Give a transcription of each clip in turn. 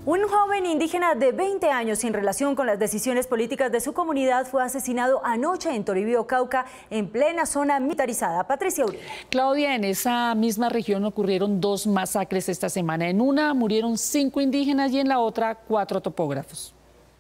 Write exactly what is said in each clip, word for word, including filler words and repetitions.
Un joven indígena de veinte años sin relación con las decisiones políticas de su comunidad fue asesinado anoche en Toribío, Cauca, en plena zona militarizada. Patricia Uribe. Claudia, en esa misma región ocurrieron dos masacres esta semana. En una murieron cinco indígenas y en la otra cuatro topógrafos.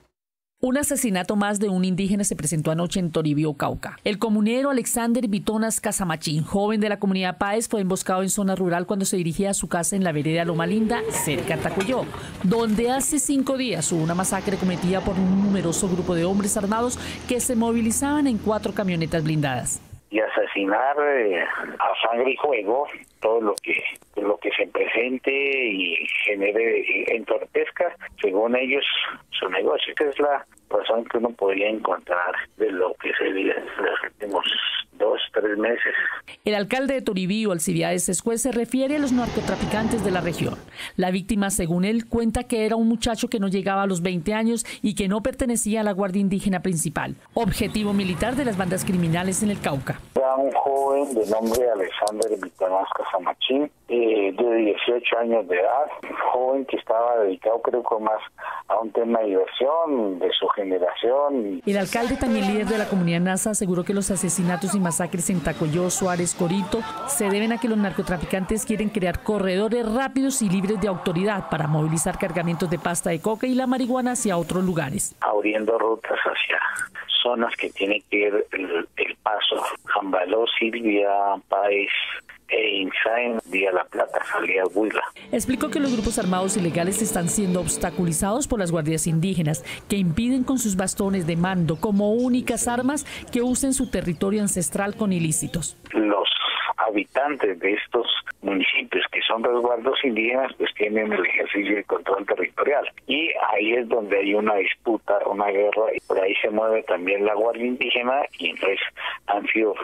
Un asesinato más de un indígena se presentó anoche en Toribío, Cauca. El comunero Alexander Vitonas Casamachín, joven de la comunidad Páez, fue emboscado en zona rural cuando se dirigía a su casa en la vereda Loma Linda, cerca de Tacoyó, donde hace cinco días hubo una masacre cometida por un numeroso grupo de hombres armados que se movilizaban en cuatro camionetas blindadas. Y asesinar eh, a sangre y juego todo lo que lo que se presente y genere entorpezca, según ellos, su negocio. Esta es la razón que uno podría encontrar de lo que se vive en los últimos dos, tres meses. El alcalde de Toribío, Alcibiades Escuez, se refiere a los narcotraficantes de la región. La víctima, según él, cuenta que era un muchacho que no llegaba a los veinte años y que no pertenecía a la Guardia Indígena principal, objetivo militar de las bandas criminales en el Cauca. Era un joven de nombre Alexander Vitonas Casamachín, eh, de dieciocho años de edad, un joven que estaba dedicado creo que más a un tema de diversión, de su generación. El alcalde, también líder de la comunidad Nasa, aseguró que los asesinatos y masacres en Tacoyó, Suárez, Corito se deben a que los narcotraficantes quieren crear corredores rápidos y libres de autoridad para movilizar cargamentos de pasta de coca y la marihuana hacia otros lugares. Abriendo rutas hacia zonas que tienen que ir el, el paso, Jambaló, Silvia, Páez e Insaen, vía La Plata, salida Huila. Explicó que los grupos armados ilegales están siendo obstaculizados por las guardias indígenas, que impiden con sus bastones de mando como únicas armas que usen su territorio ancestral con ilícitos. Los habitantes de estos municipios que son resguardos indígenas pues tienen el ejercicio de control territorial y ahí es donde hay una disputa, una guerra, y por ahí se mueve también la Guardia Indígena y entonces han sido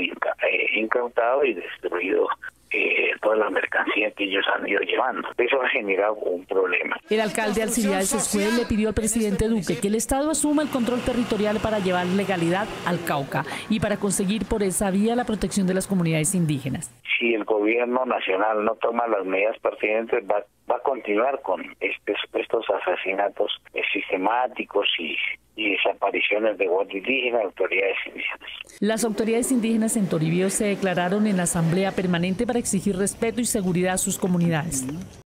incautados y destruidos eh, toda la mercancía que ellos han ido llevando. Eso ha generado un problema. El alcalde Alcibiades Escuez le pidió al presidente Duque que el Estado asuma el control territorial para llevar legalidad al Cauca y para conseguir por esa vía la protección de las comunidades indígenas. Si el gobierno nacional no toma las medidas pertinentes, va, va a continuar con estos, estos asesinatos sistemáticos y, y desapariciones de guardia indígena, autoridades indígenas. Las autoridades indígenas en Toribío se declararon en la asamblea permanente para exigir respeto y seguridad a sus comunidades.